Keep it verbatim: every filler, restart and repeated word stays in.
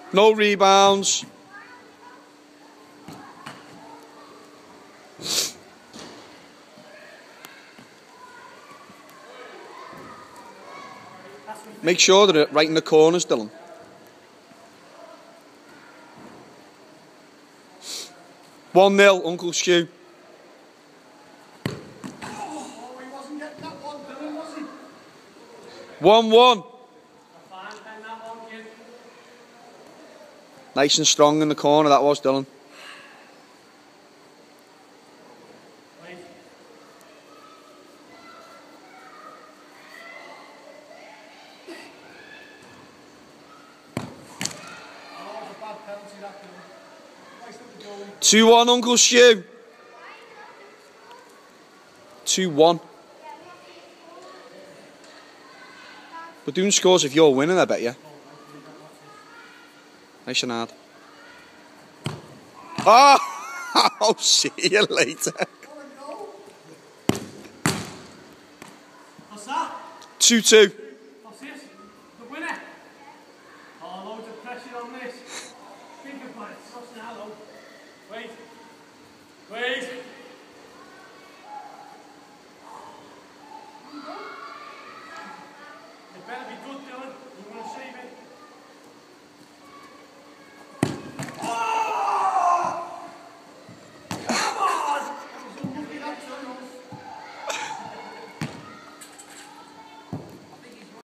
No rebounds. Make sure that it's right in the corners, Dylan. one nil, Uncle Stu. Oh, he wasn't getting that one, Dylan, was he? one one. Nice and strong in the corner, that was, Dylan. two one, Uncle Stu. two one. We're doing scores if you're winning, I bet you. Nice and hard. Oh, I'll see you later. What's that? two two. What's this? The winner? Oh, loads of pressure on this. Think about it. What's now, though? Wait. Wait.